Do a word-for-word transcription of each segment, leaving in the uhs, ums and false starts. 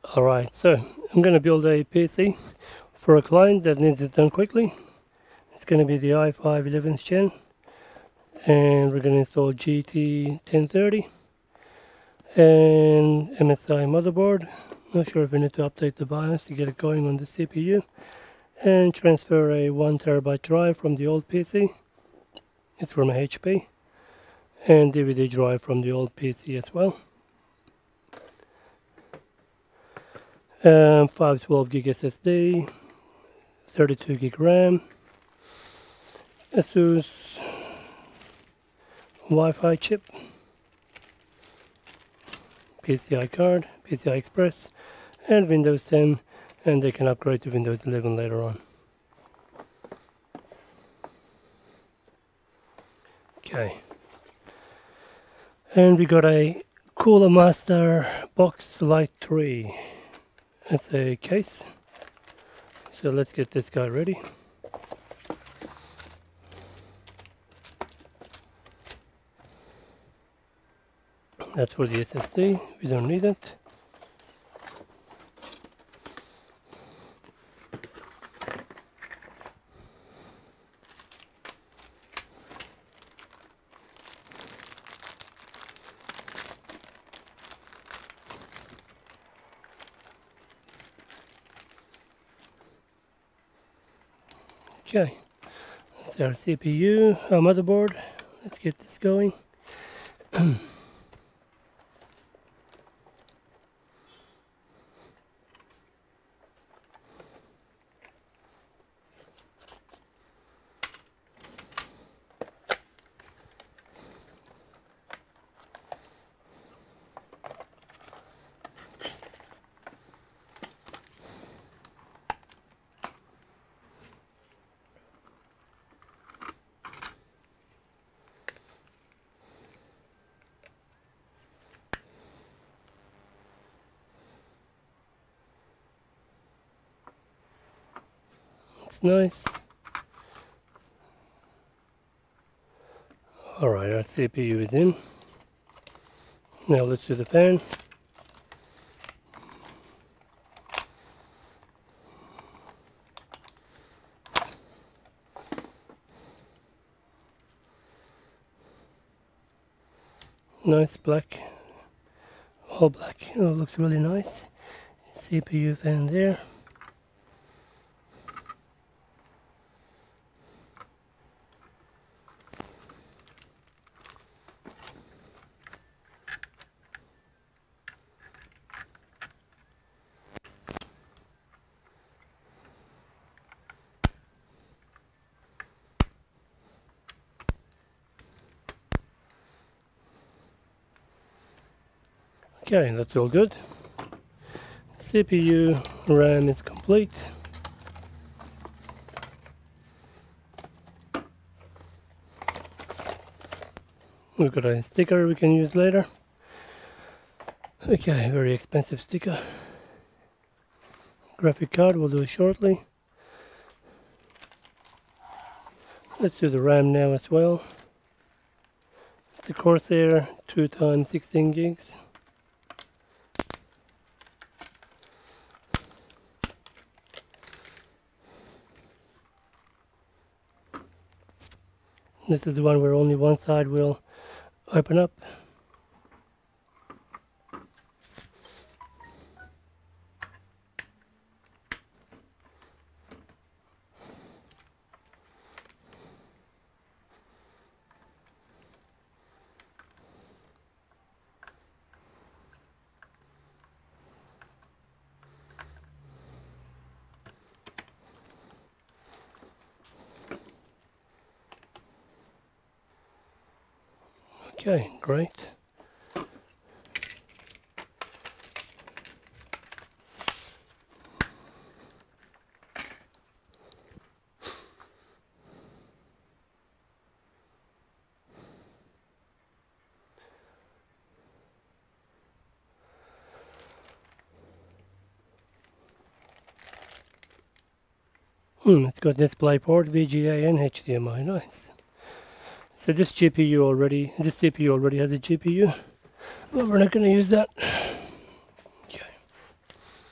Alright, so I'm going to build a P C for a client that needs it done quickly. It's going to be the i five eleventh gen, and we're going to install G T ten thirty and M S I motherboard. Not sure if we need to update the BIOS to get it going on the C P U, and transfer a one terabyte drive from the old P C. It's from H P, and D V D drive from the old P C as well. Um, five twelve gig S S D, thirty-two gig RAM, ASUS Wi-Fi chip, P C I card, P C I Express, and Windows ten, and they can upgrade to Windows eleven later on. Okay, and we got a Cooler Master Box Lite three. That's a case. So let's get this guy ready. That's for the S S D. We don't need it. Okay, that's our C P U, our motherboard. Let's get this going. It's nice. Alright, our C P U is in. Now let's do the fan. Nice black, all black. Oh, looks really nice. C P U fan there. Okay, that's all good. C P U, RAM is complete. We've got a sticker we can use later. Okay, very expensive sticker. Graphic card we'll do shortly. Let's do the RAM now as well. It's a Corsair two times sixteen gigs. This is the one where only one side will open up. Okay, great. Hmm, it's got DisplayPort, V G A and H D M I, nice. So this G P U already, this C P U already has a G P U, but we're not going to use that. Okay.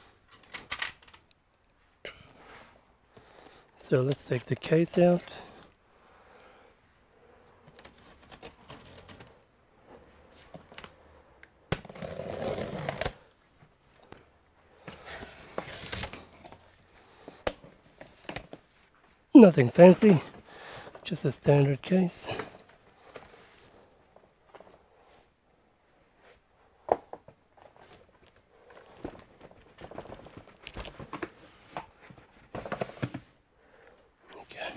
So let's take the case out. Nothing fancy, just a standard case. Okay.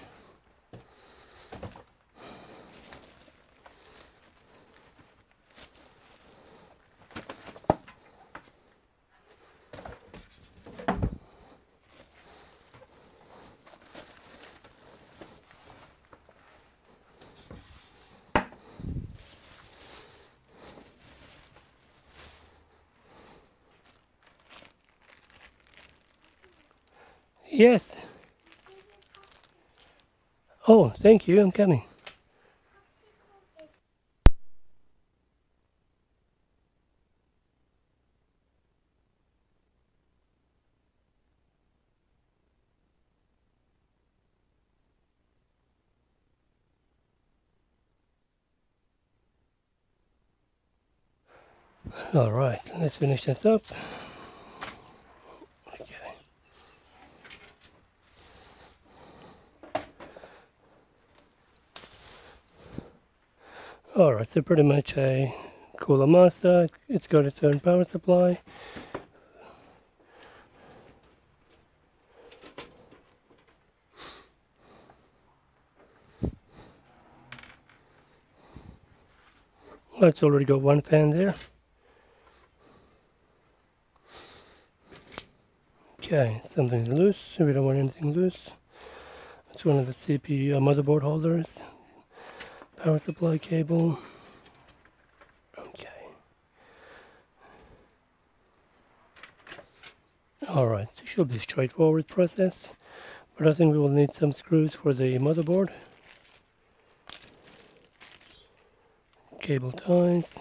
Yes. Oh, thank you, I'm coming. All right, let's finish this up. Okay. All right, so pretty much a cooler master. It's got its own power supply. It's already got one fan there. Okay, something's loose. We don't want anything loose. It's one of the C P U uh, motherboard holders. Power supply cable. Okay. Alright, it should be a straightforward process. But I think we will need some screws for the motherboard. Cable ties.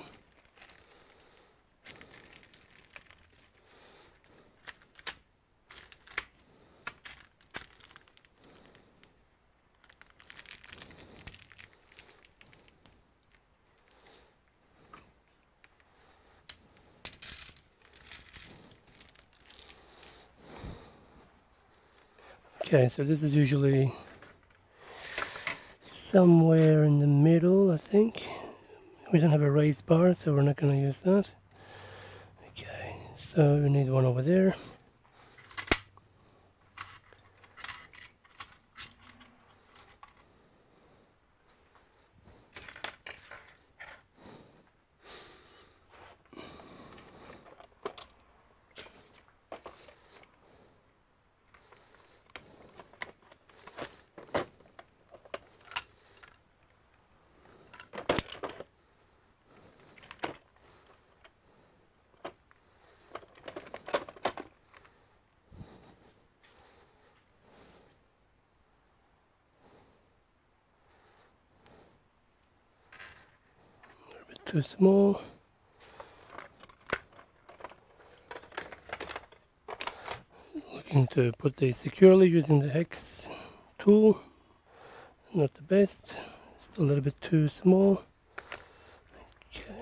Okay, so this is usually somewhere in the middle, I think. We don't have a raised bar, so we're not going to use that. Okay, so we need one over there. Too small. Looking to put these securely using the hex tool. Not the best. Still a little bit too small. Okay.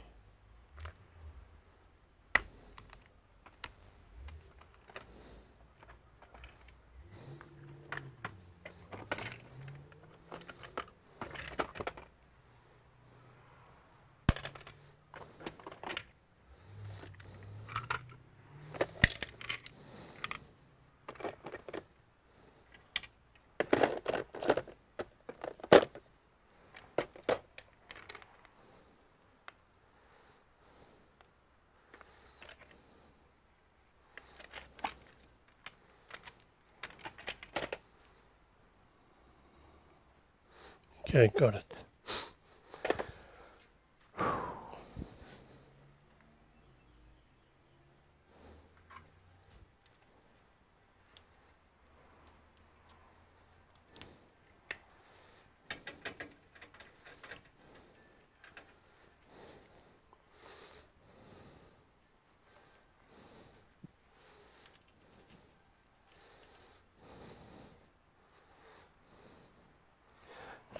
Okay, got it.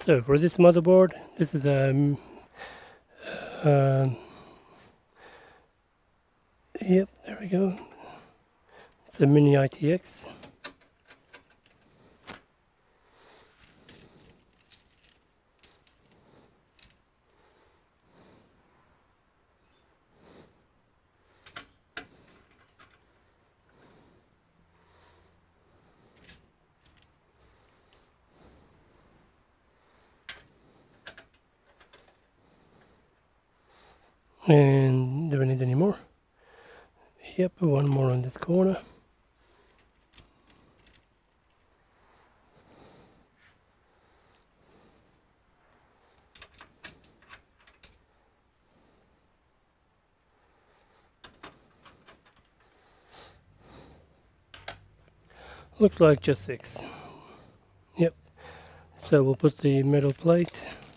So for this motherboard, this is a um, uh, yep, there we go. It's a mini I T X. And do we need any more? Yep, one more on this corner. Looks like just six. Yep. So we'll put the metal plate.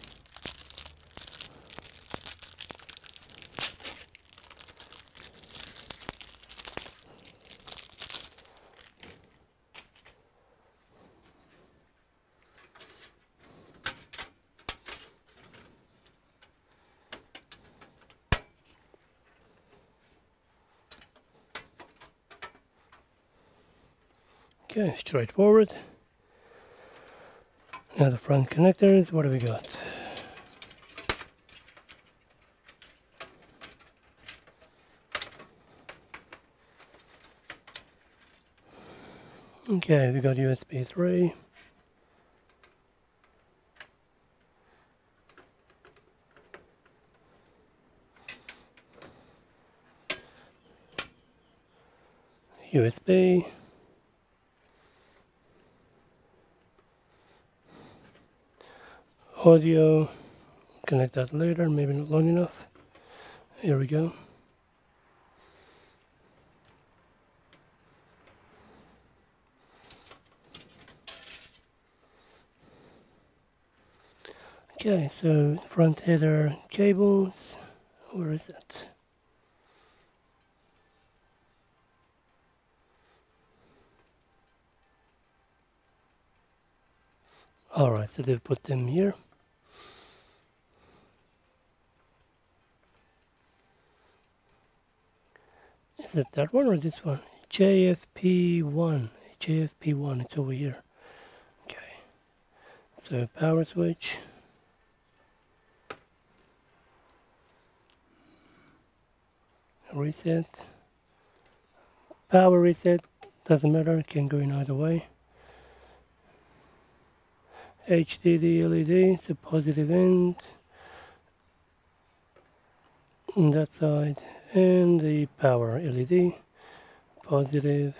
Okay, straightforward. Now the front connectors, what do we got? Okay, we got U S B three. U S B. Audio, connect that later, maybe not long enough. Here we go. Okay, so front header cables, where is it? Alright, so they've put them here. Is it that one or this one? J F P one. J F P one, it's over here. Okay. So power switch. Reset. Power reset. Doesn't matter, it can go in either way. H D D L E D, it's a positive end. On that side. And the power L E D, positive.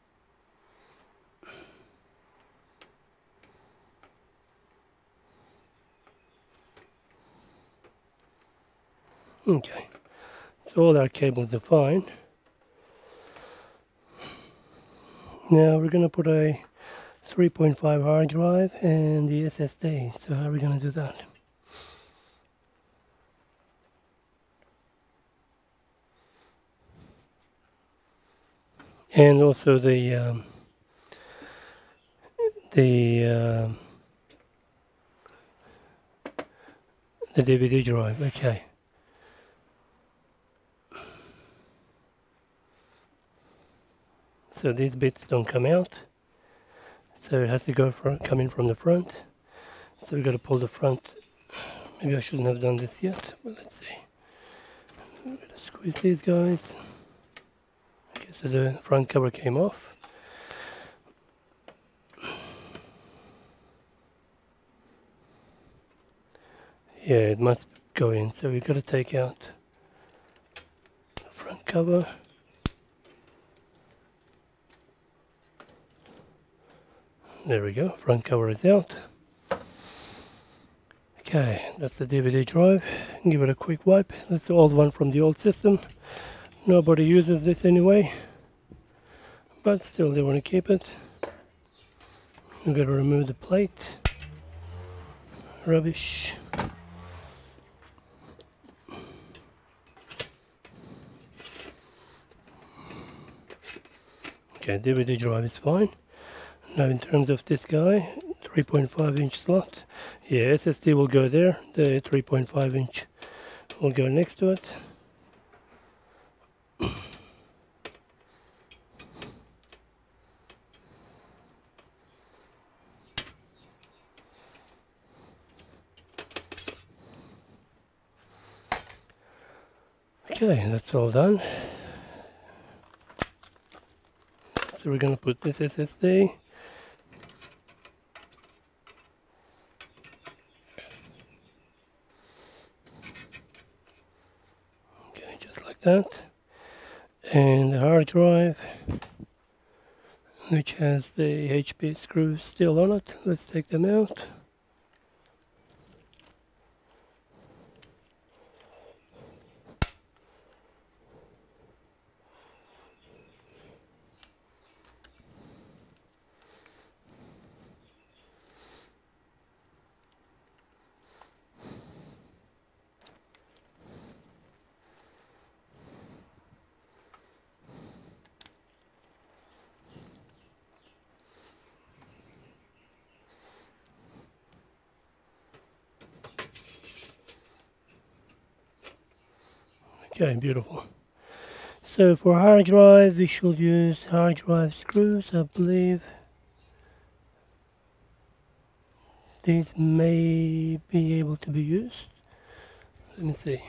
Okay, so all our cables are fine. Now we're going to put a three point five hard drive and the S S D. So how are we going to do that? And also the um, the uh, the D V D drive. Okay. So these bits don't come out. So it has to go from come in from the front. So we've got to pull the front. Maybe I shouldn't have done this yet, but let's see. I'm going to squeeze these guys. Okay, so the front cover came off. Yeah, it must go in. So we've got to take out the front cover. There we go, front cover is out. Okay, that's the D V D drive. Give it a quick wipe. That's the old one from the old system. Nobody uses this anyway, but still they want to keep it. We've got to remove the plate. Rubbish. Okay, D V D drive is fine. Now in terms of this guy, three point five inch slot, Yeah, S S D will go there. The three point five inch will go next to it. Okay, that's all done. So we're gonna put this S S D. Okay, just like that. And the hard drive, which has the H P screws still on it. Let's take them out. Okay, beautiful. So for hard drive, we should use hard drive screws, I believe. These may be able to be used. Let me see.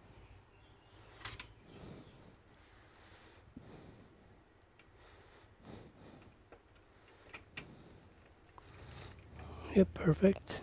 Yep, perfect.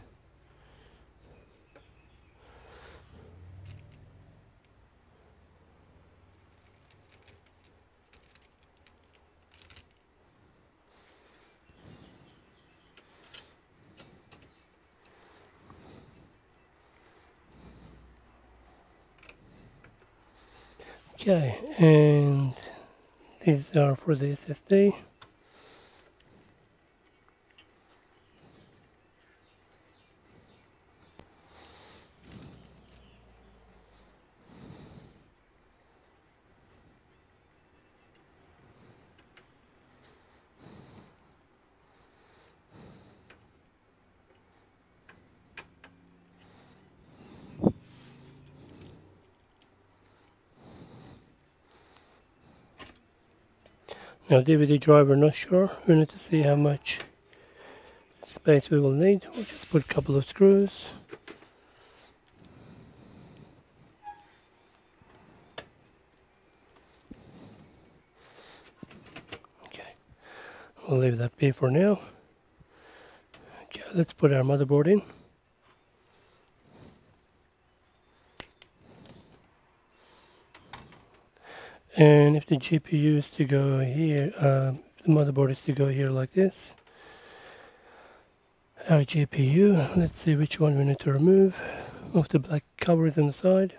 Okay, and these are for the S S D. Now D V D drive, we're not sure. We need to see how much space we will need. We'll just put a couple of screws. Okay, we'll leave that be for now. Okay, let's put our motherboard in. And if the G P U is to go here, uh, the motherboard is to go here like this. Our G P U, let's see which one we need to remove. Of the black covers on the side.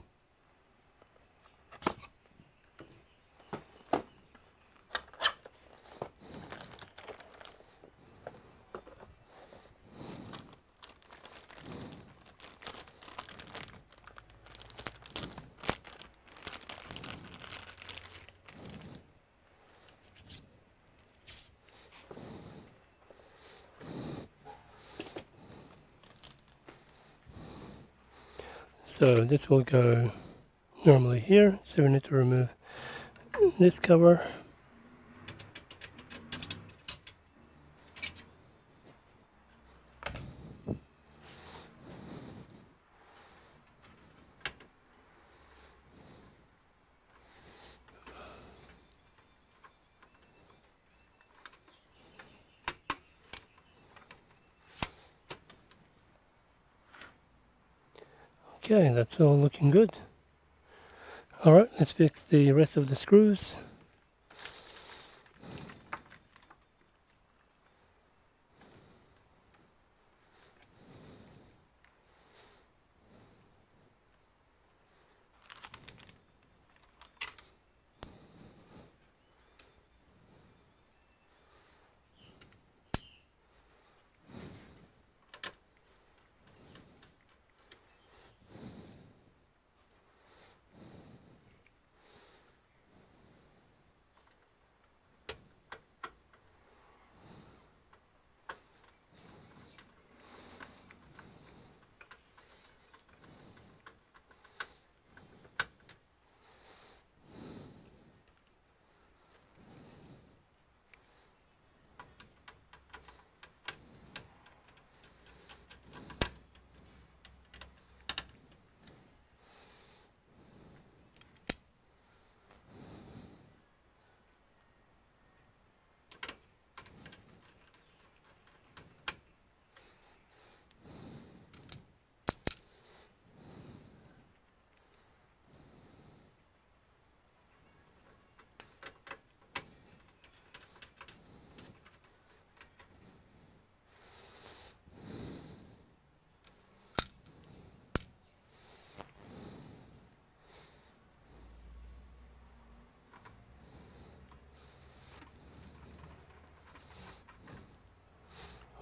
So this will go normally here, so we need to remove this cover. Okay, that's all looking good. Alright, let's fix the rest of the screws.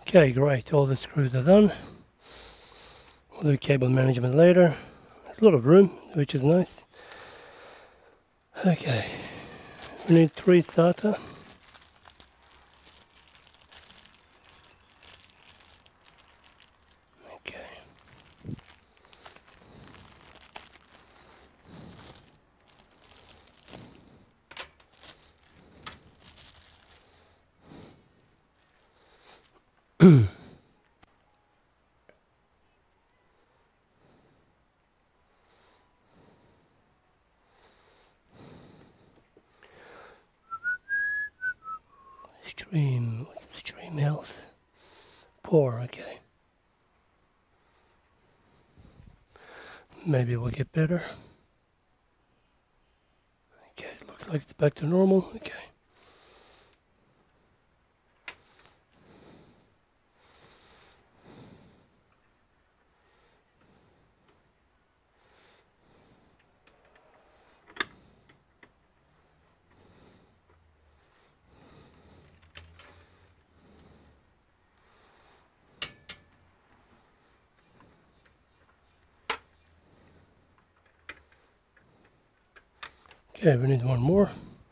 Okay, great, all the screws are done. We'll do cable management later. There's a lot of room, which is nice. Okay, we need three SATA. Okay. Stream, what's the stream health? Poor, okay. Maybe we'll get better. Okay, it looks like it's back to normal, okay. Okay, we need one more.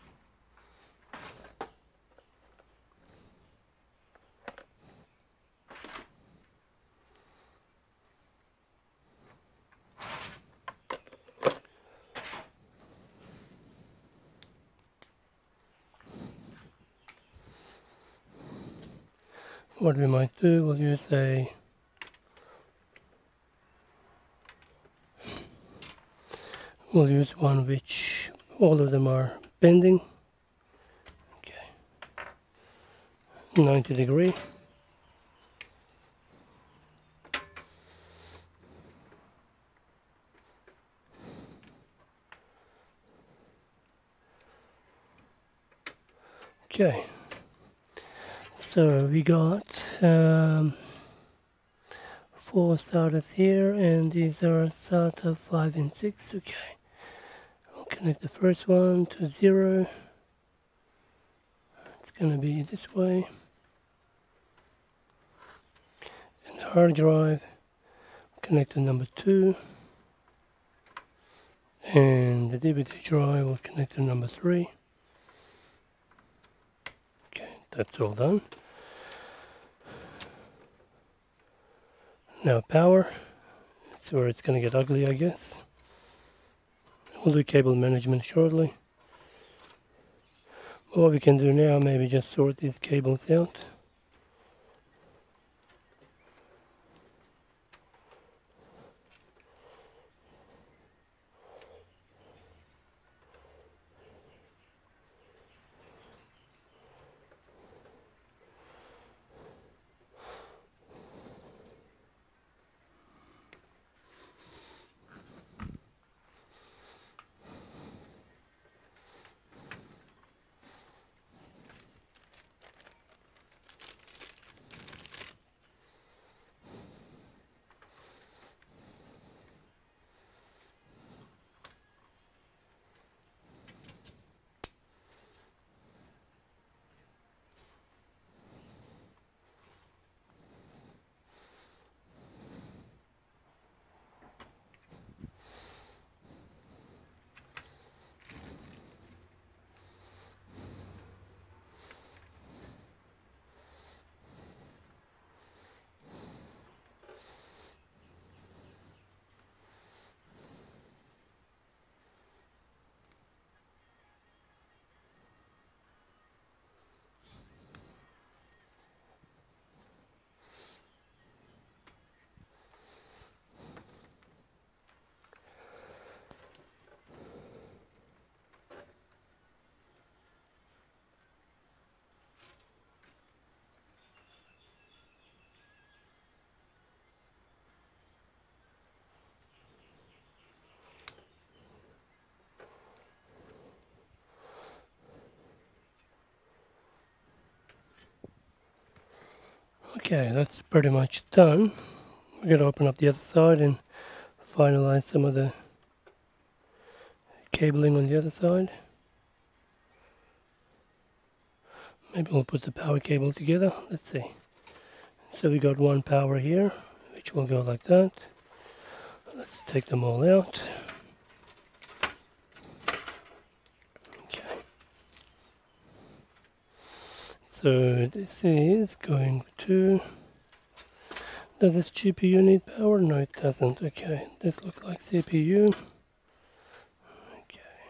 What we might do, we'll use a we'll use one which all of them are bending. Okay. ninety degree. Okay. So we got um, four SATAs here, and these are SATA five and six. Okay, I'll connect the first one to zero. It's gonna be this way. And the hard drive, connect to number two. And the D V D drive will connect to number three. Okay, that's all done. Now power, that's where it's going to get ugly, I guess. We'll do cable management shortly. But what we can do now, maybe just sort these cables out. Okay, that's pretty much done. We're going to open up the other side and finalize some of the cabling on the other side. Maybe we'll put the power cable together. Let's see. So we got one power here, which will go like that. Let's take them all out. Okay. So this is going to... Does this G P U need power? No, it doesn't. Okay, this looks like C P U. Okay.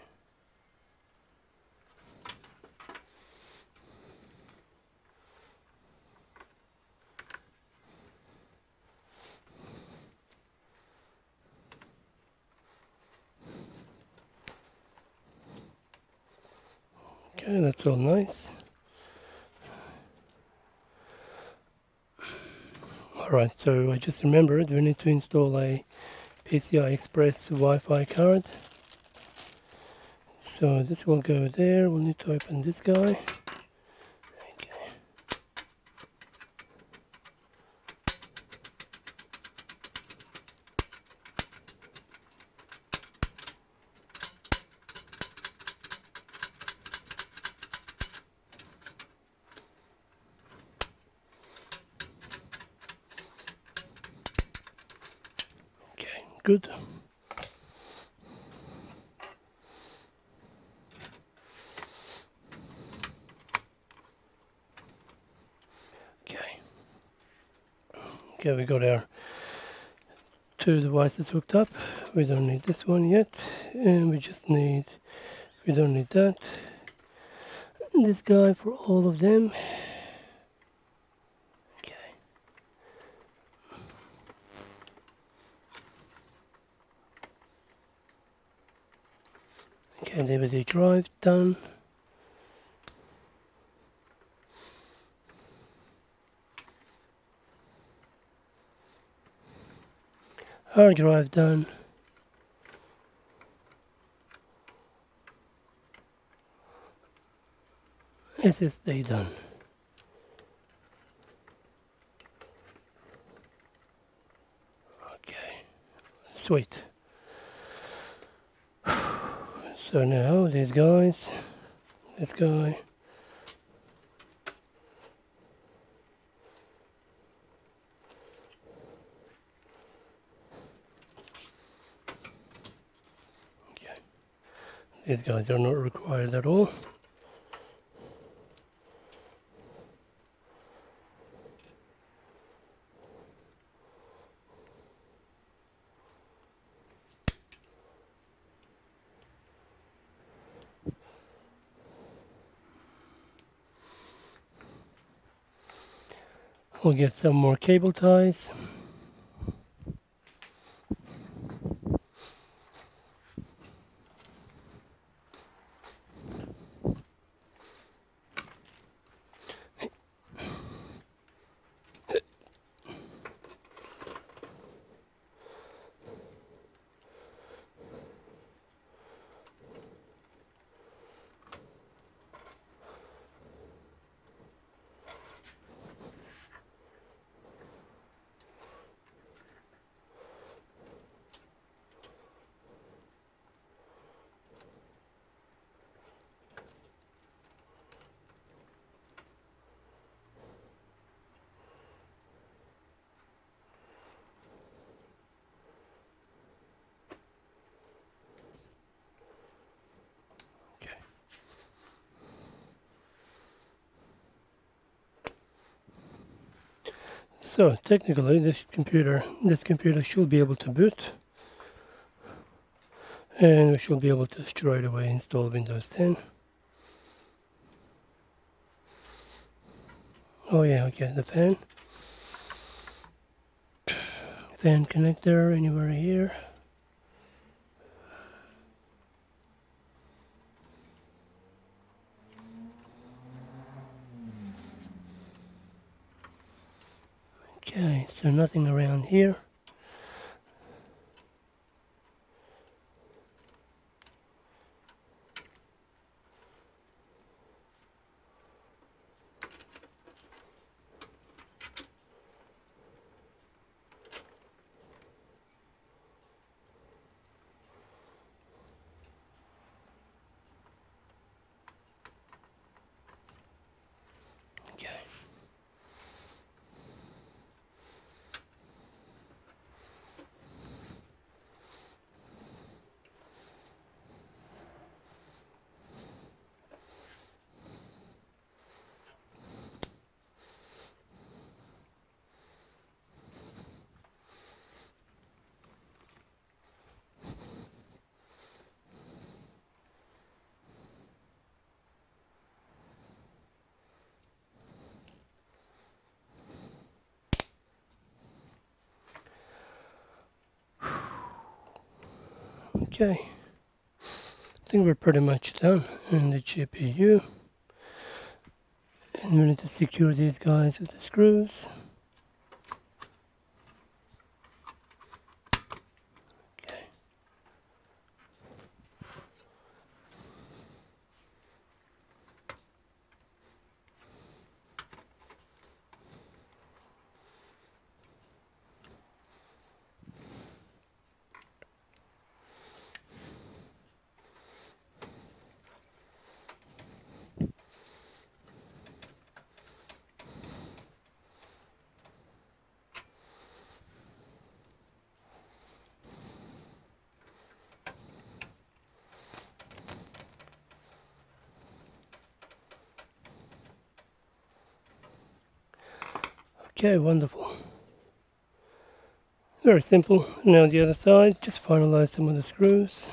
Okay, that's all nice. Alright, so I just remembered we need to install a P C I Express Wi-Fi card. So this will go there. We'll need to open this guy. Okay. Okay, good. Okay, we got our two devices hooked up. We don't need this one yet, and we just need, we don't need that. This guy for all of them. Okay. Okay, D V D drive done. Hard drive done. S S D done. Okay, sweet. So now these guys, this guy, these guys are not required at all. We'll get some more cable ties. So technically this computer this computer should be able to boot, and we should be able to straight away install Windows ten. Oh yeah, okay, the fan fan connector anywhere here. Okay, so nothing around here. Okay, I think we're pretty much done in the G P U. And we need to secure these guys with the screws. Okay. Okay, wonderful. Very simple. Now the other side, just finalize some of the screws.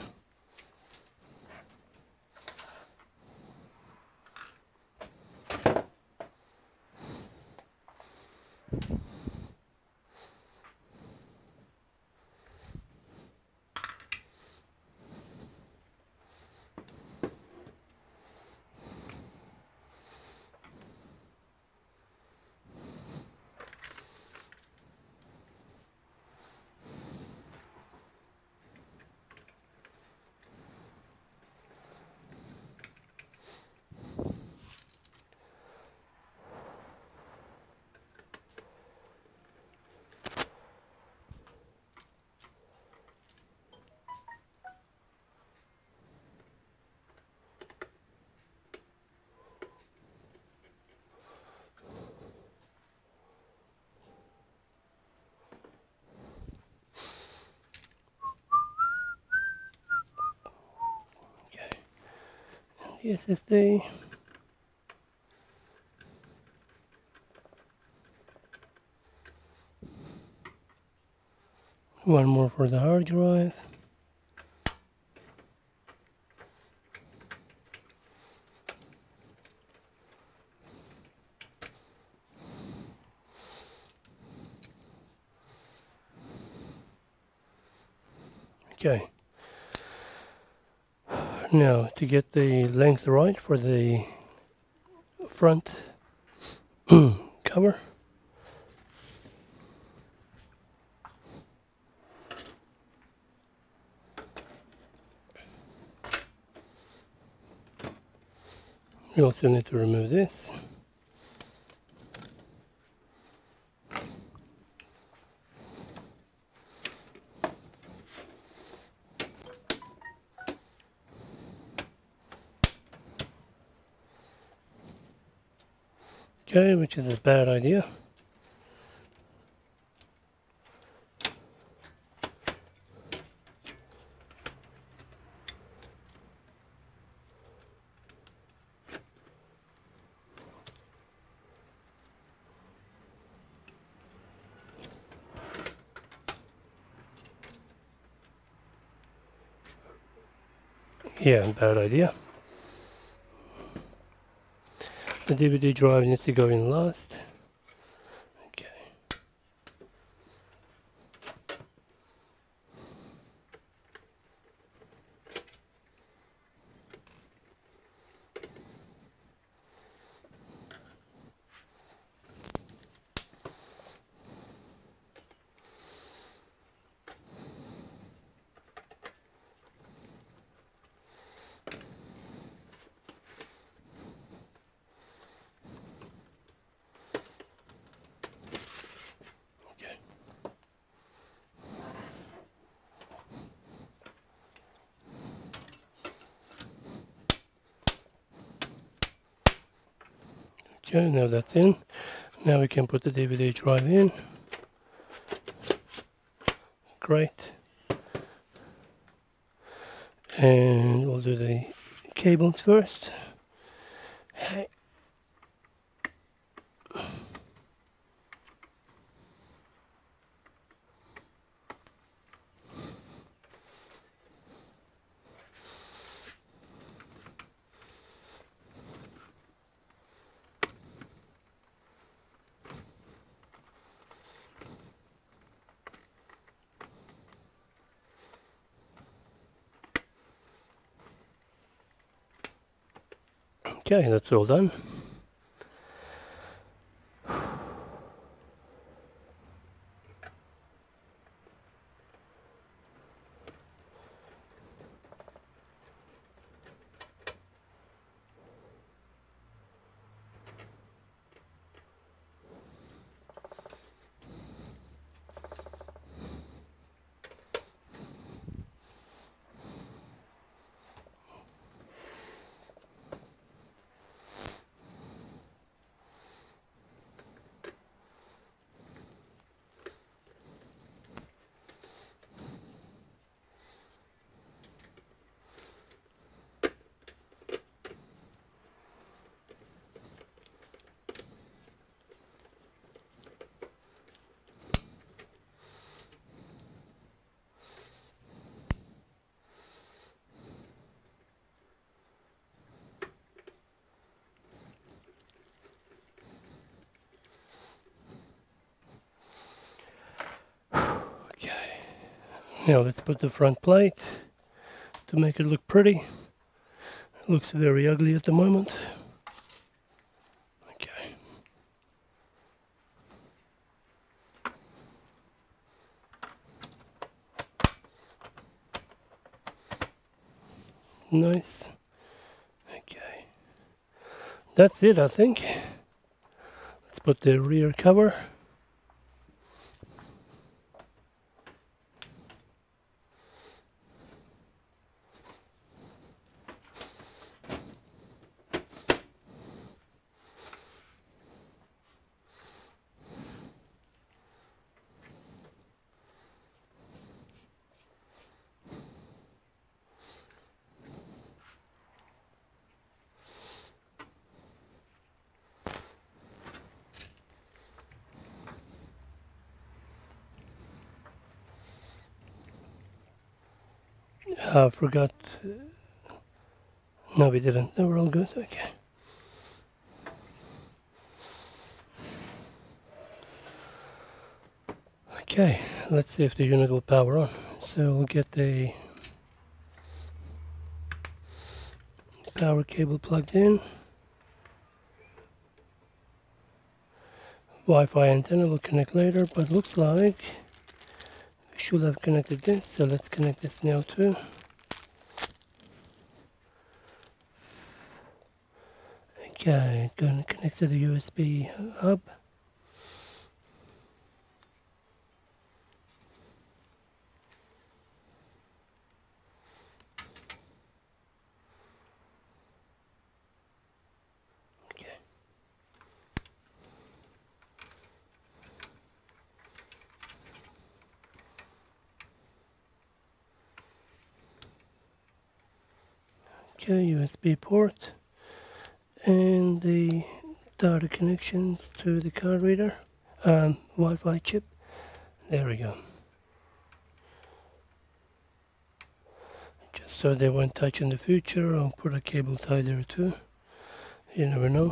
The S S D. One more for the hard drive. Okay. Now, to get the length right for the front cover, we also need to remove this. Okay, which is a bad idea. Yeah, bad idea. The D V D drive needs to go in last. Okay. Okay, now that's in. Now we can put the D V D drive in. Great. And we'll do the cables first. Okay, that's all done. Now let's put the front plate to make it look pretty. It looks very ugly at the moment. Okay. Nice. Okay. That's it, I think. Let's put the rear cover. I uh, forgot. No, we didn't. They were all good. Okay. Okay, let's see if the unit will power on. So we'll get the power cable plugged in. Wi-Fi antenna will connect later, but looks like we should have connected this. So let's connect this now too. Okay, going to connect to the U S B hub. Okay. Okay, U S B port. And the data connections to the card reader, um, Wi-Fi chip. There we go. Just so they won't touch in the future, I'll put a cable tie there too. You never know.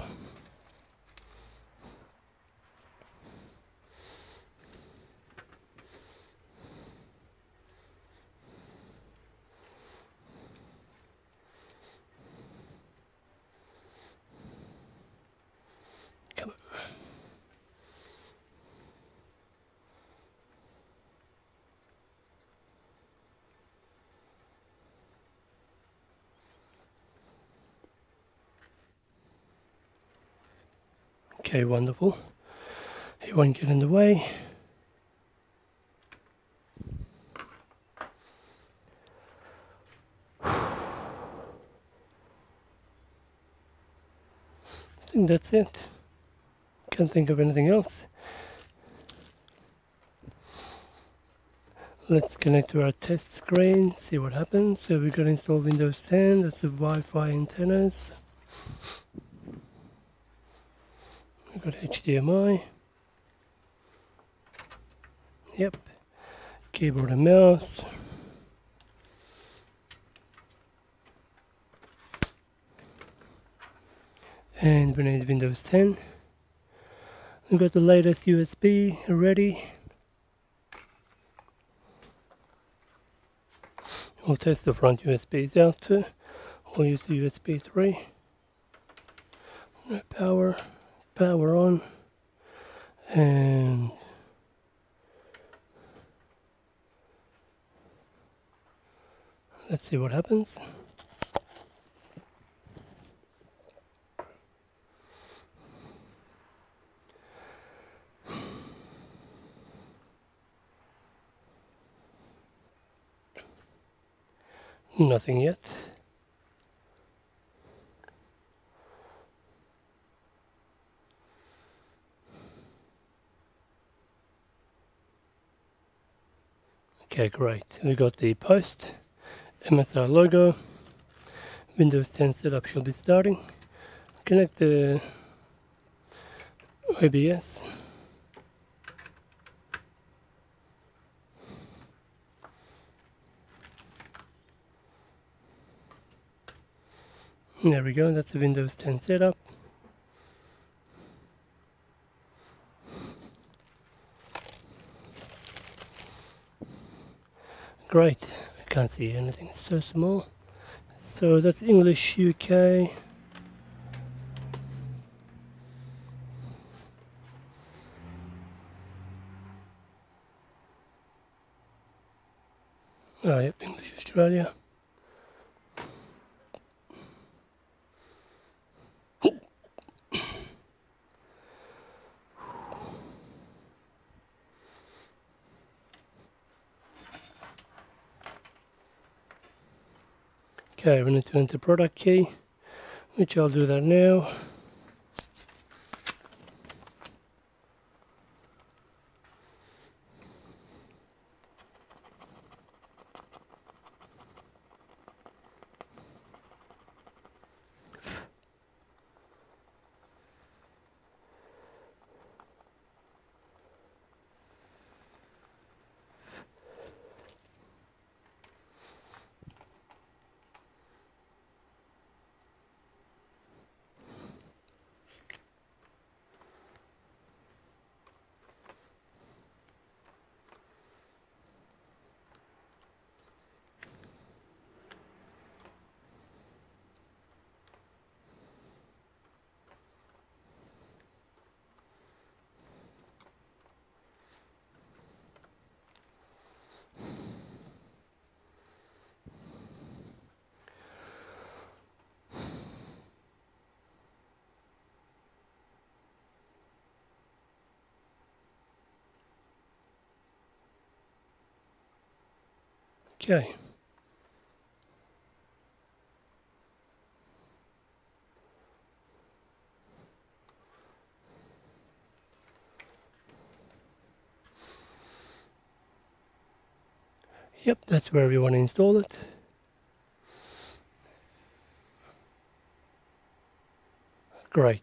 Okay, wonderful. It won't get in the way. I think that's it. Can't think of anything else. Let's connect to our test screen, see what happens. So we're going to install Windows ten, that's the Wi-Fi antennas. We've got H D M I. Yep. Keyboard and mouse. And we need Windows ten. We've got the latest U S B ready. We'll test the front U S Bs out too. We'll use the U S B three. No power, power on, and let's see what happens. Nothing yet. Okay, great. We got the post, M S I logo, Windows ten setup shall be starting. Connect the O B S. There we go, that's the Windows ten setup. Great, I can't see anything, it's so small. So that's English U K. Oh yep, English Australia. Okay, we need to enter product key, which I'll do that now. Okay. Yep, that's where we want to install it. Great.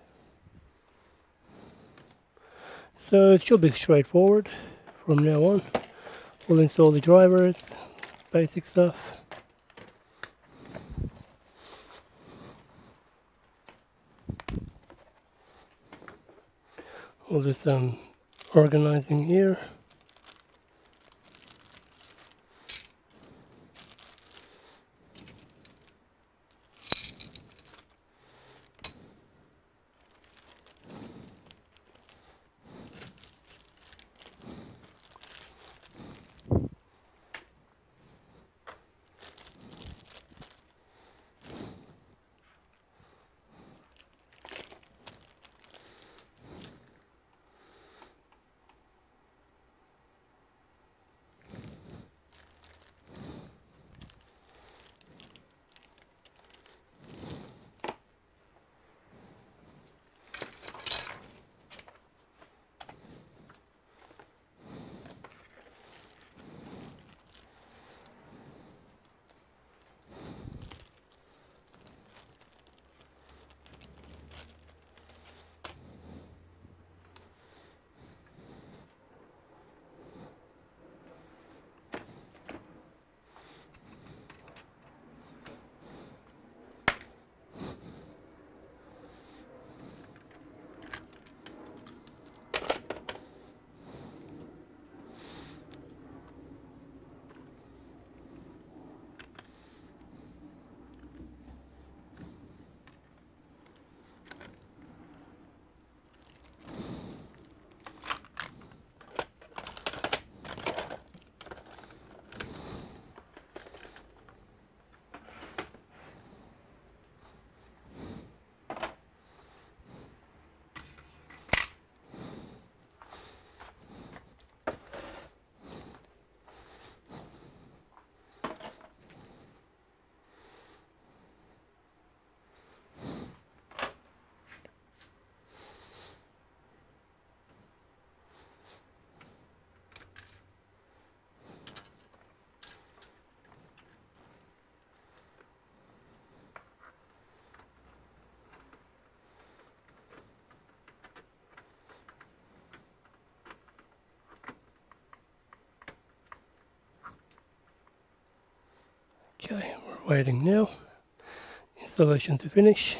So it should be straightforward from now on. We'll install the drivers, basic stuff. We'll do some organizing here. Okay, we're waiting now. Installation to finish.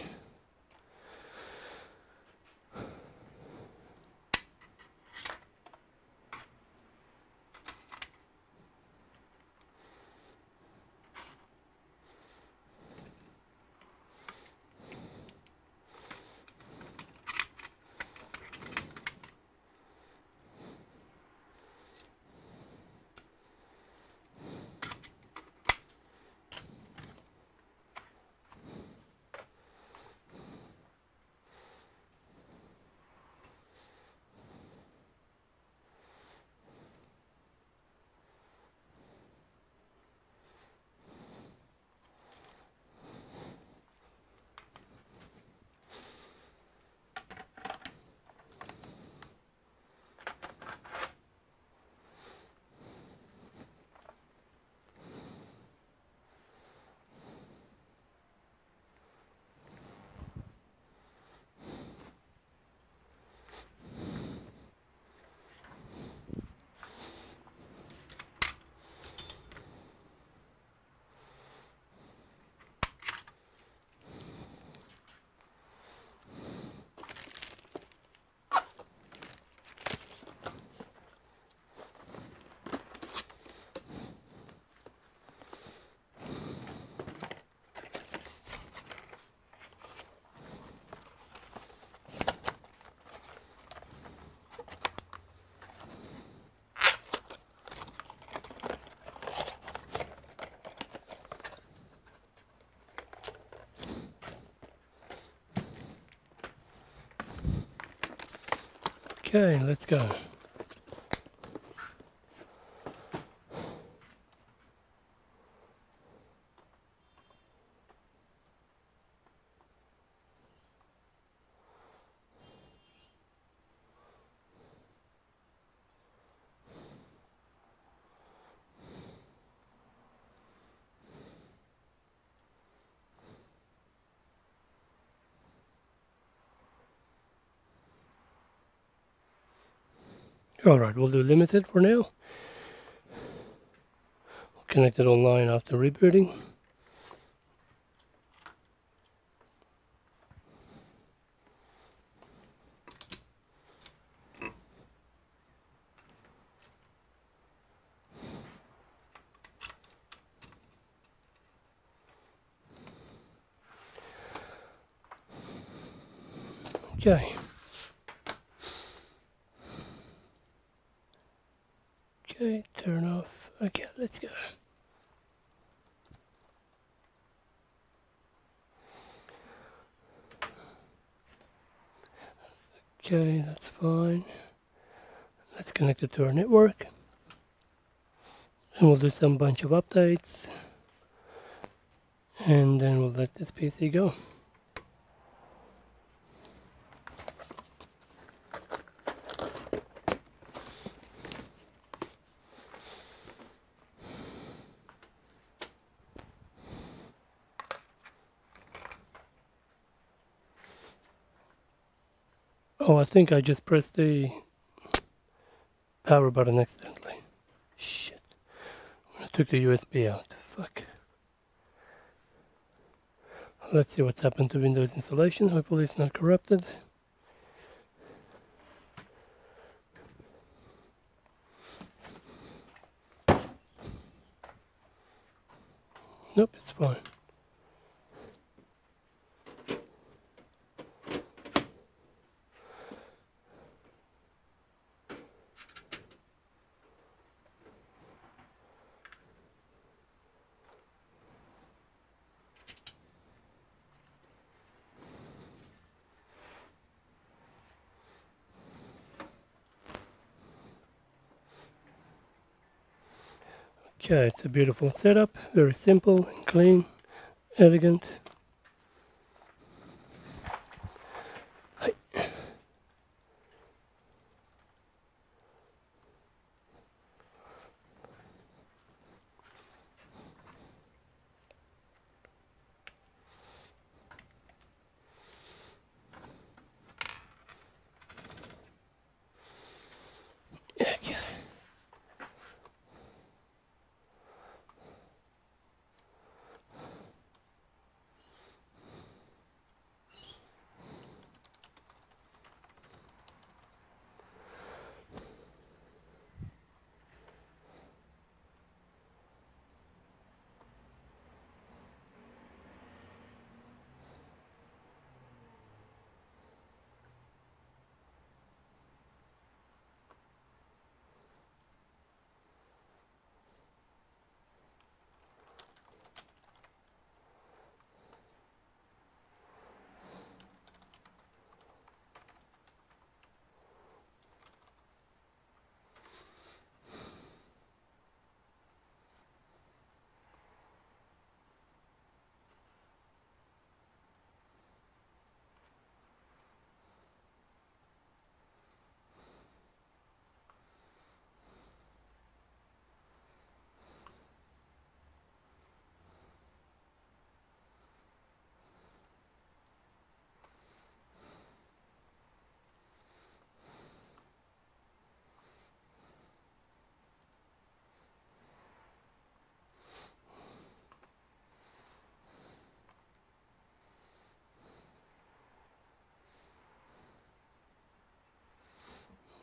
Okay, let's go. Alright, we'll do limited for now. Connect it online after rebooting. Okay. Okay, turn off. Okay, let's go. Okay, that's fine. Let's connect it to our network. And we'll do some bunch of updates. And then we'll let this P C go. Oh, I think I just pressed the power button accidentally. Shit. I took the U S B out. Fuck. Let's see what's happened to Windows installation. Hopefully it's not corrupted. Nope, it's fine. Okay, it's a beautiful setup, very simple and clean, elegant. Hi. Okay.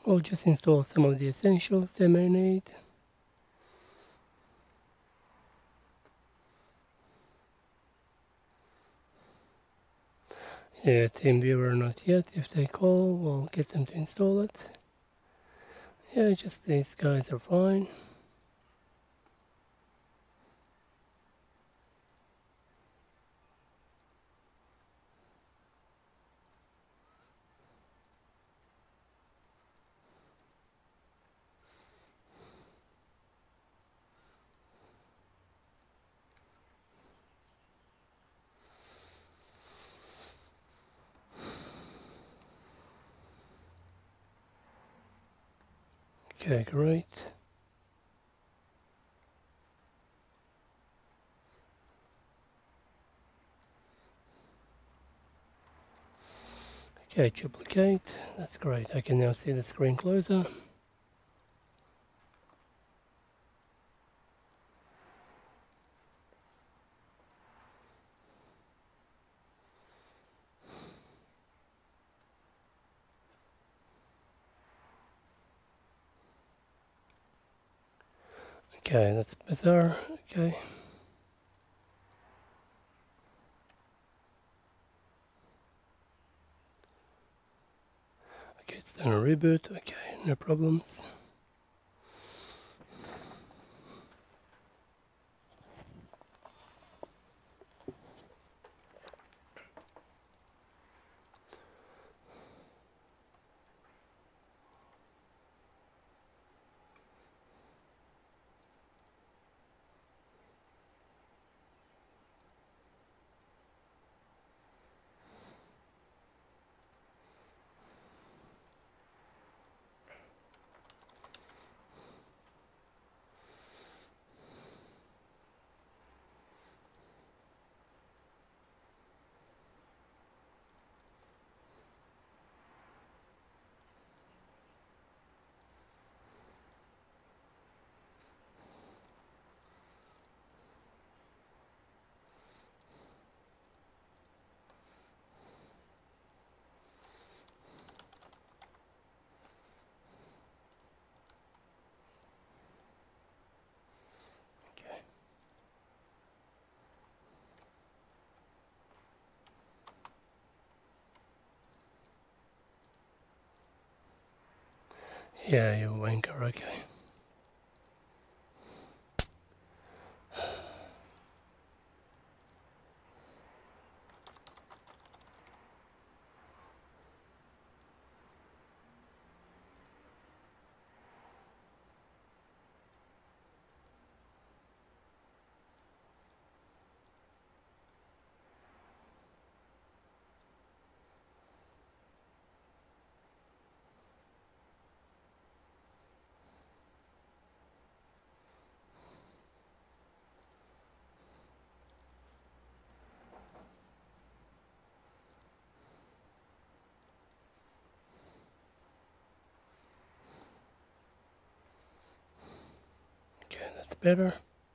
We'll just install some of the essentials they may need. Yeah, TeamViewer not yet. If they call, we'll get them to install it. Yeah, just these guys are fine. Okay, great. Okay, duplicate. That's great. I can now see the screen closer. Okay, that's bizarre. Okay. Okay, it's done a reboot. Okay, no problems. Yeah, you wanker, okay. Okay, that's better.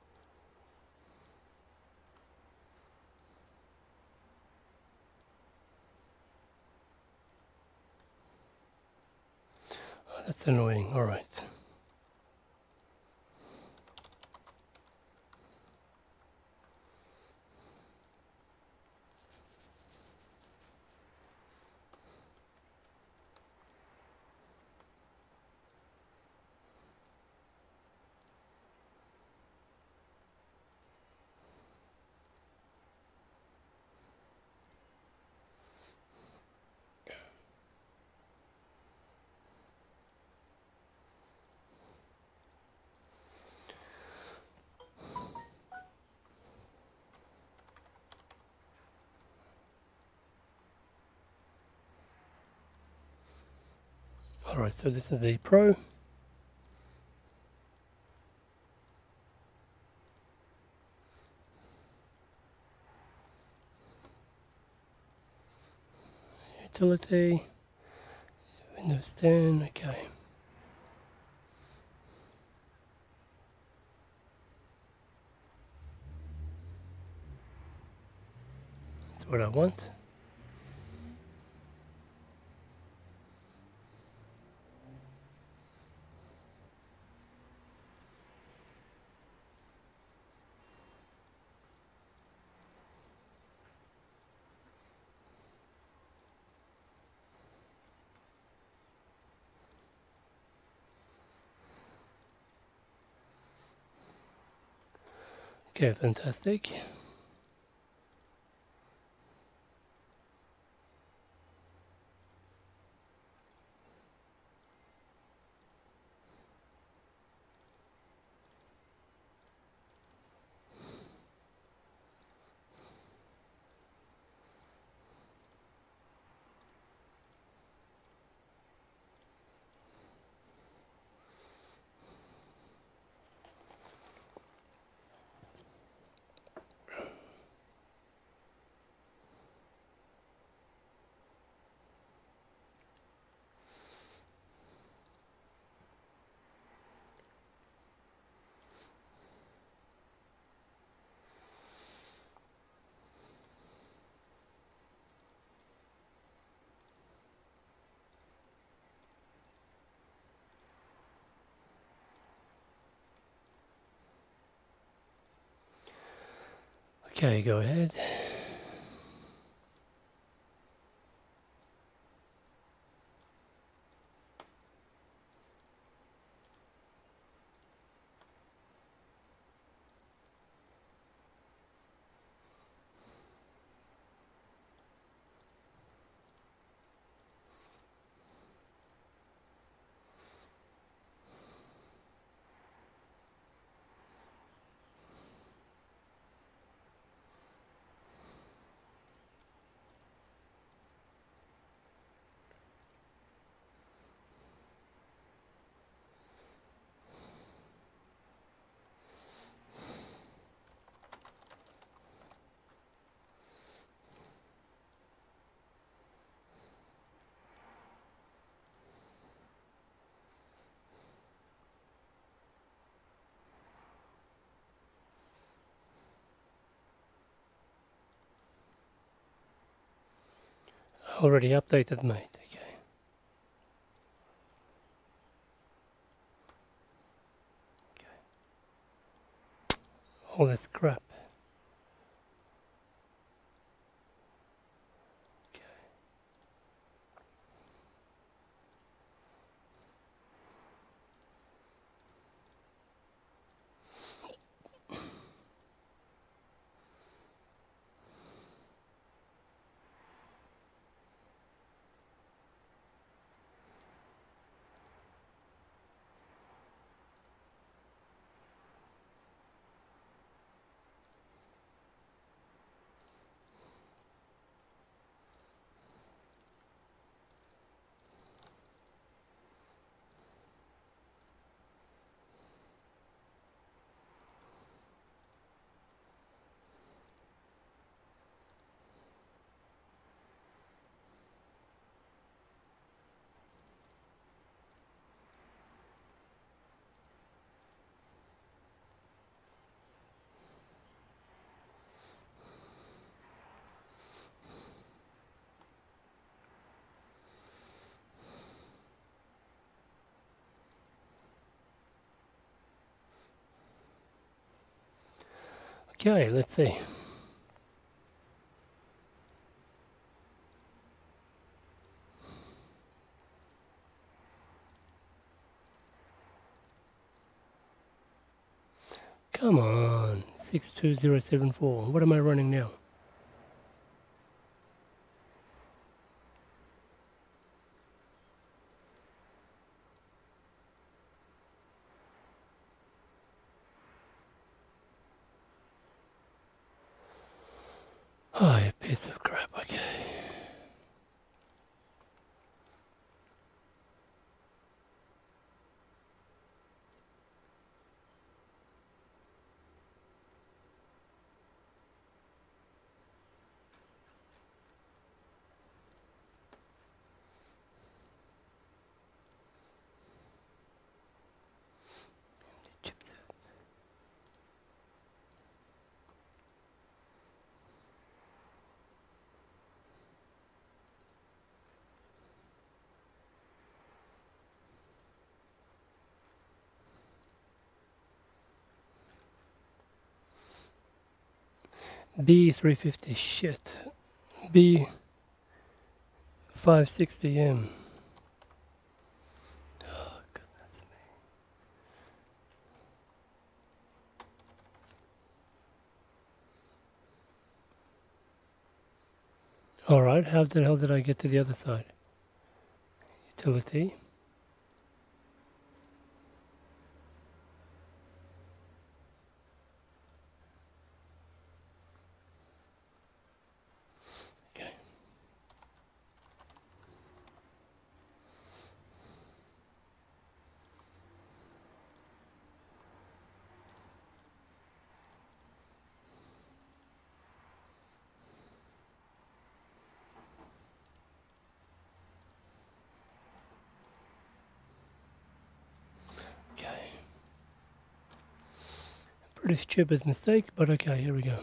Oh, that's annoying. All right. Alright, so this is the Pro. Utility, Windows ten, okay. That's what I want. Okay, fantastic. Okay, go ahead. Already updated, mate. Okay. Okay. All this crap. Okay, let's see. Come on, six two zero seven four. What am I running now? Oh, you piece of crap. Okay. B three fifty, shit. B five sixty M. Oh, goodness me. Alright, how the hell did I get to the other side? Utility. Okay. Okay. Pretty stupid mistake, but okay, here we go.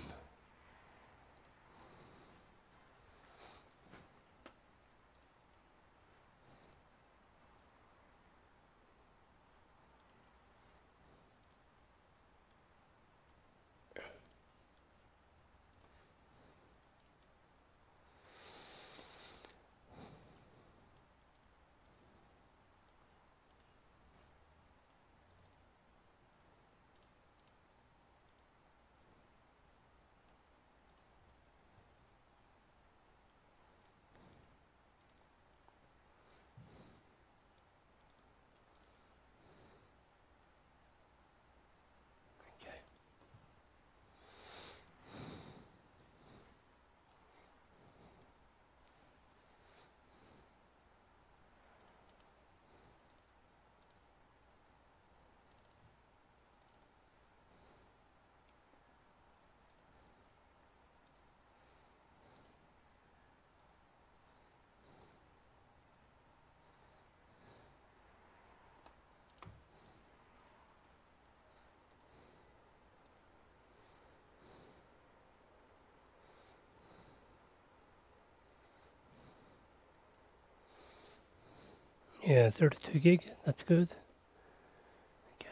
Yeah, thirty-two gig, that's good. Okay.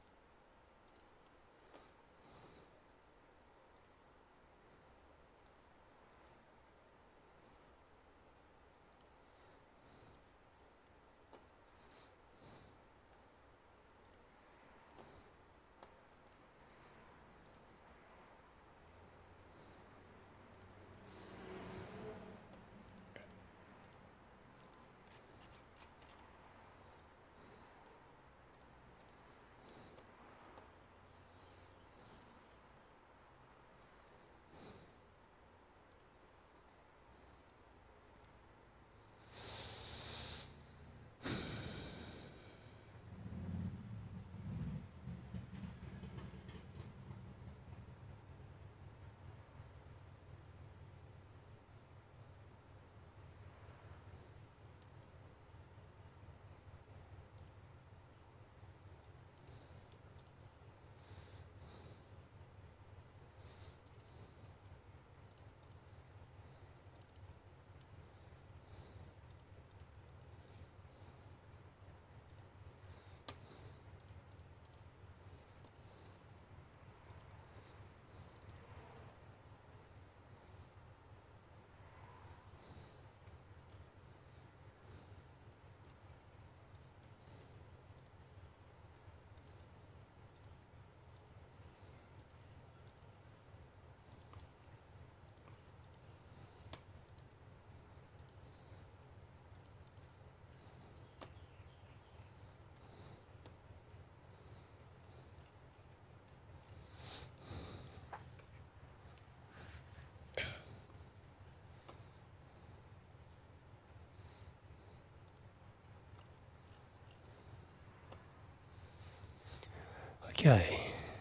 Okay,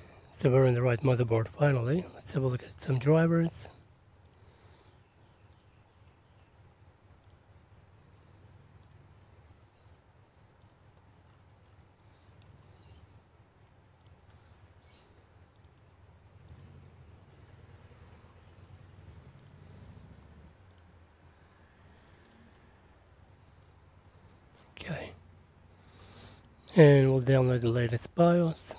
so we're in the right motherboard finally. Let's have a look at some drivers. Okay, and we'll download the latest BIOS.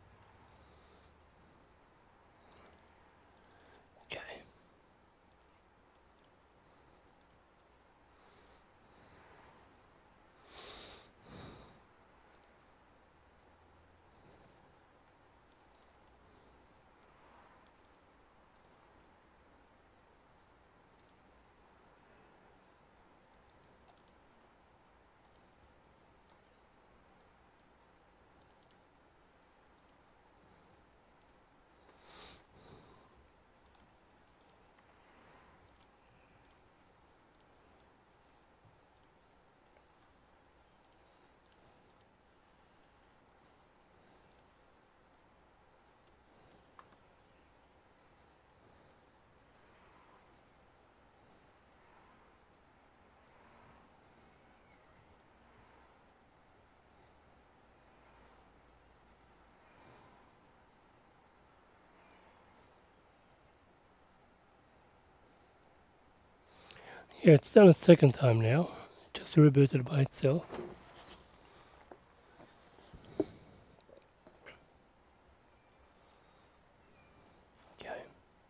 Okay. Yeah, it's done a second time now. It just rebooted by itself. Okay.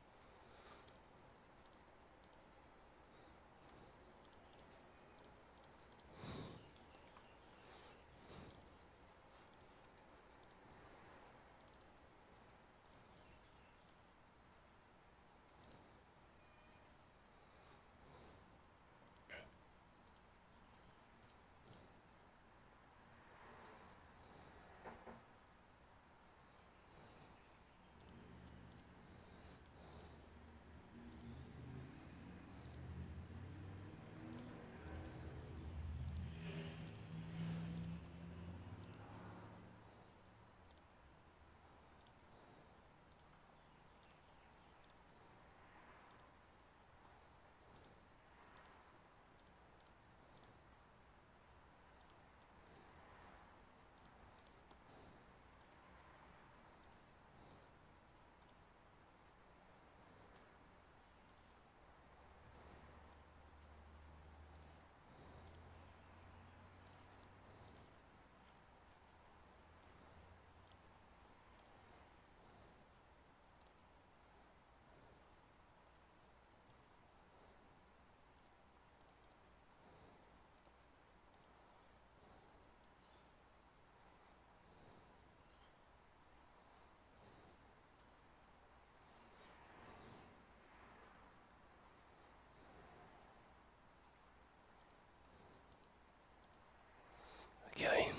Okay.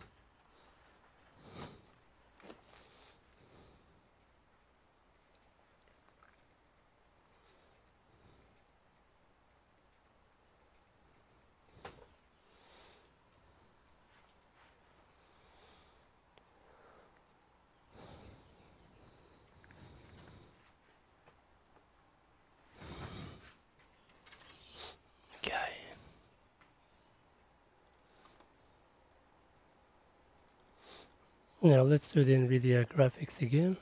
Okay. Now let's do the NVIDIA graphics again.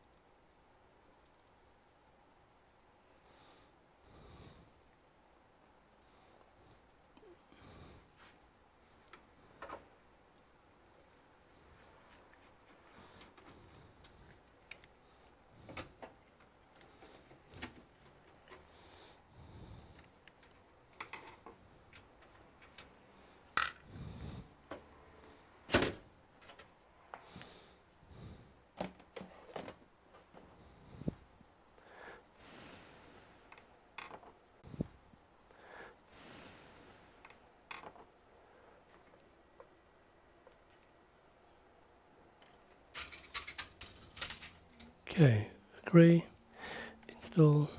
Okay, agree, install.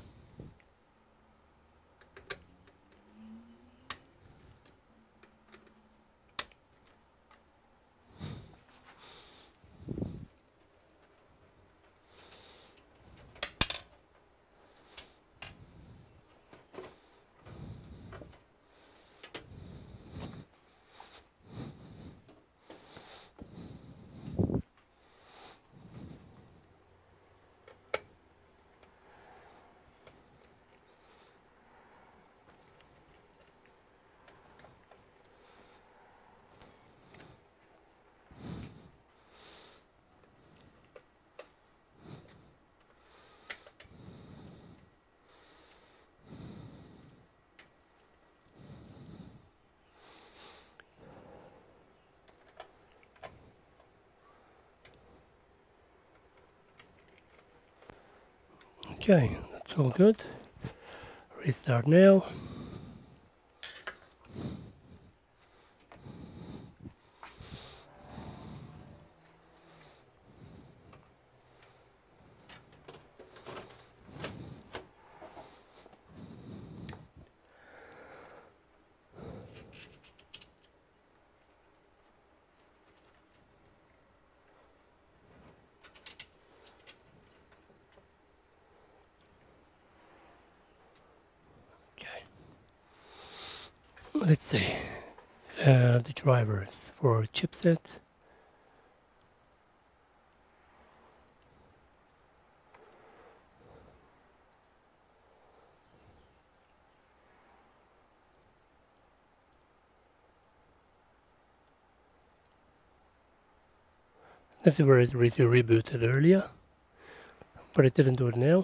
Okay, that's all good. Restart now. Let's see, uh, the drivers for chipset. This is where it really rebooted earlier, but it didn't do it now.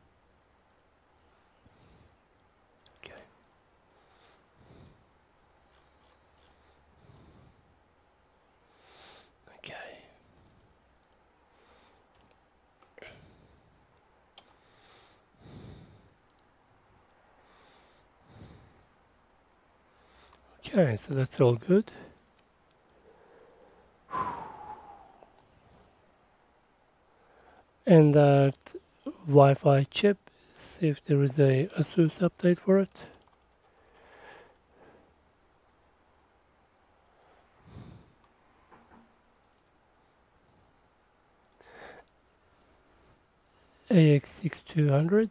Okay. Okay. Okay, so that's all good. And that Wi-Fi chip, see if there is a ASUS update for it. A X sixty-two hundred.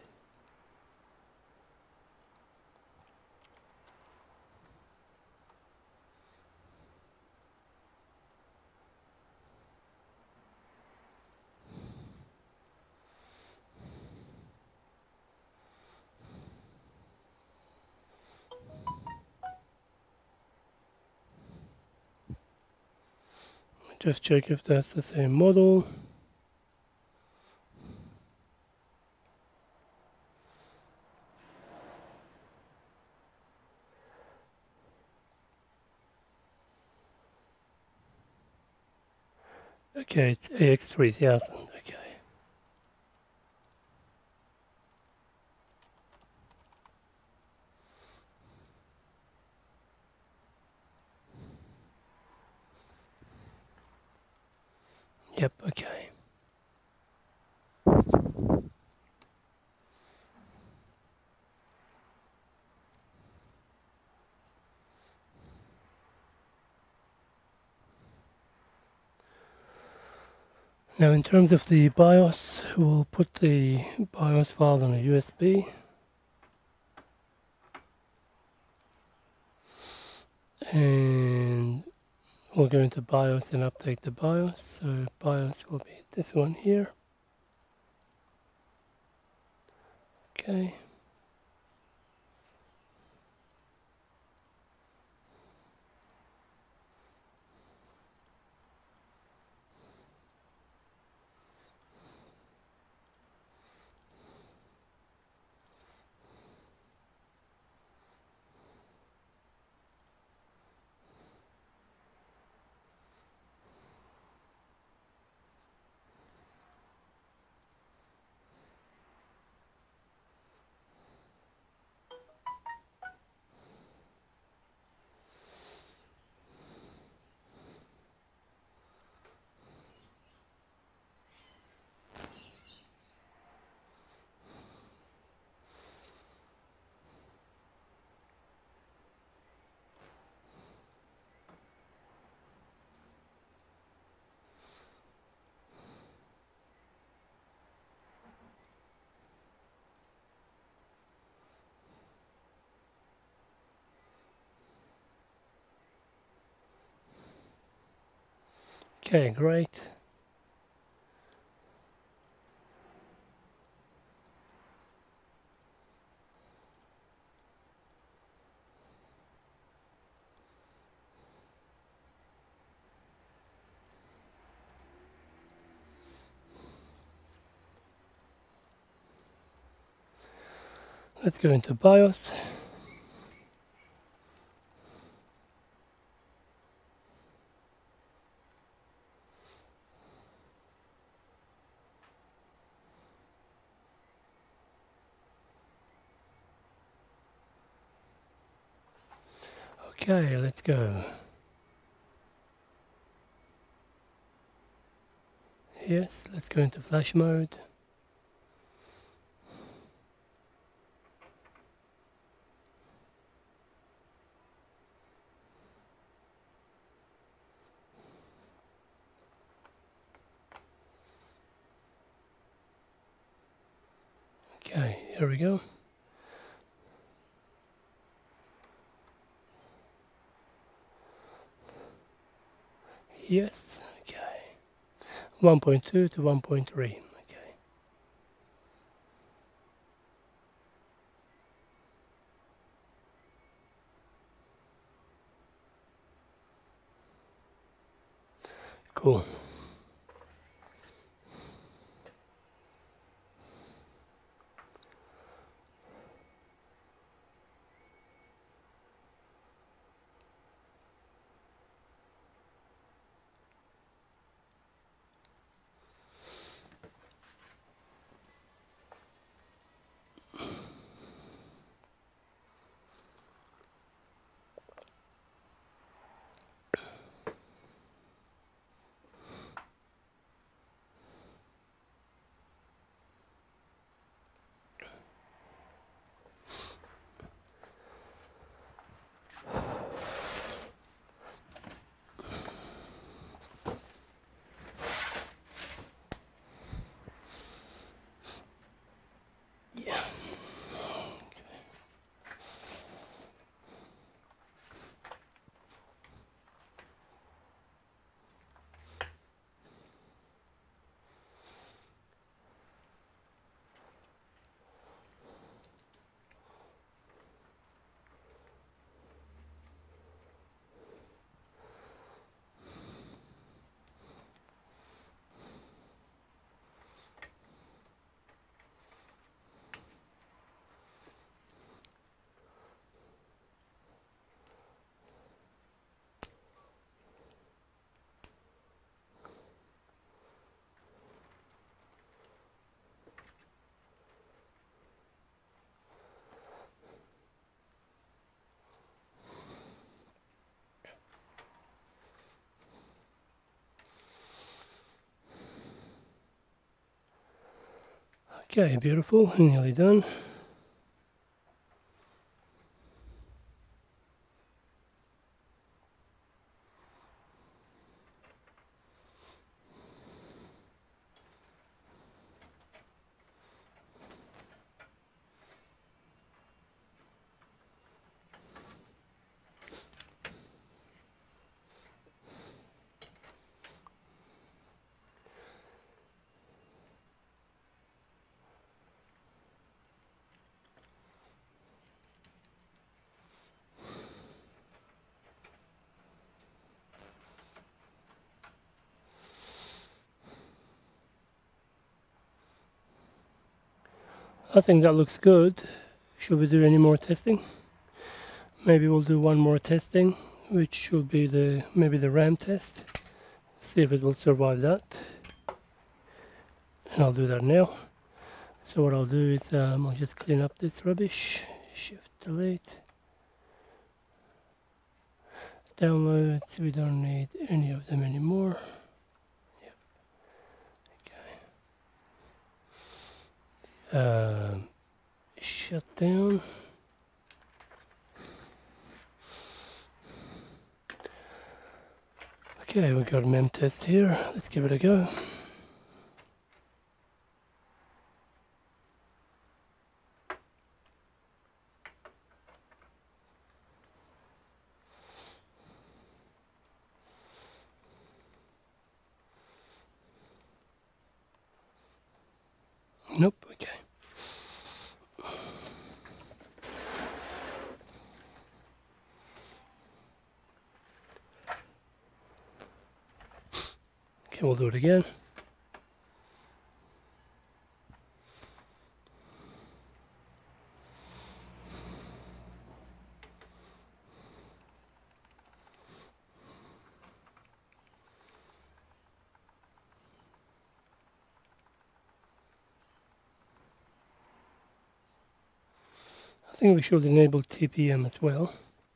Just check if that's the same model. Okay, it's A X three thousand. Okay. Yep, okay. Now in terms of the BIOS, we'll put the BIOS file on a U S B. And we'll go into BIOS and update the BIOS. So BIOS will be this one here. Okay. Okay, great. Let's go into BIOS. Okay, let's go. Yes, let's go into flash mode. Okay, here we go. Yes, okay. one point two to one point three, okay. Cool. Okay, beautiful, nearly done. I think that looks good. Should we do any more testing? Maybe we'll do one more testing, which should be the maybe the RAM test. See if it will survive that. And I'll do that now. So what I'll do is um, I'll just clean up this rubbish. Shift delete. Downloads, we don't need any of them anymore. Yep. Okay. Um, shut down. Okay, we got a mem test here. Let's give it a go. Nope, okay. Okay, we'll do it again. I think we should enable T P M as well.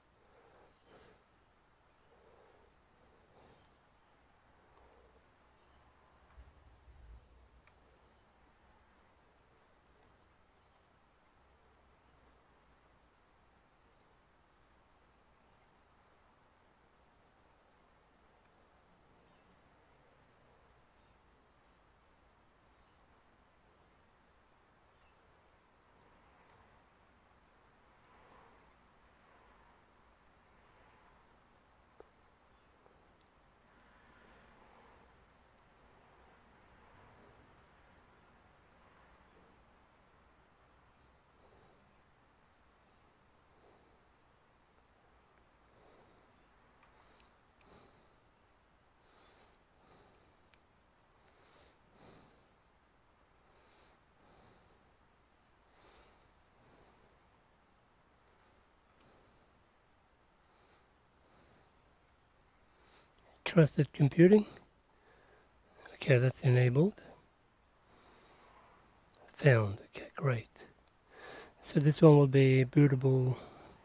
Trusted computing. Okay, that's enabled. Found. Okay, great. So this one will be bootable.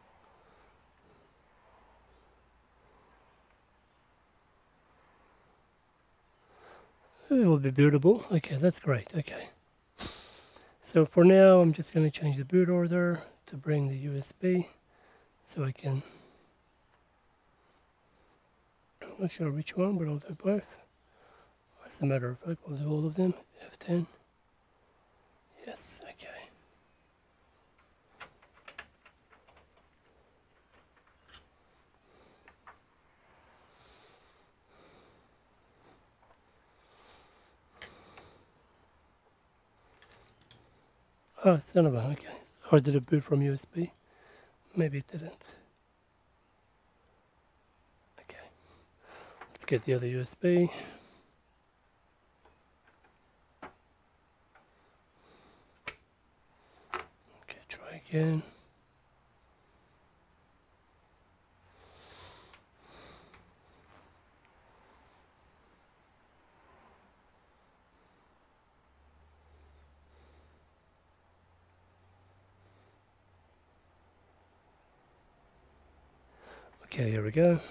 It will be bootable. Okay, that's great. Okay. So for now, I'm just going to change the boot order to bring the U S B so I can. I'm not sure which one, but I'll do both. As a matter of fact, we'll do all of them. F ten. Yes, okay. Oh, son of a, okay. Or did it boot from U S B? Maybe it didn't. Okay. Let's get the other U S B. Okay, try again. Okay, here we go.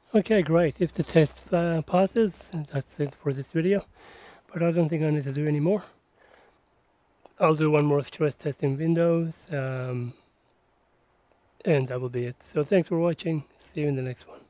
Okay, great. If the test uh, passes, that's it for this video. But I don't think I need to do any more. I'll do one more stress test in Windows, um, and that will be it. So thanks for watching. See you in the next one.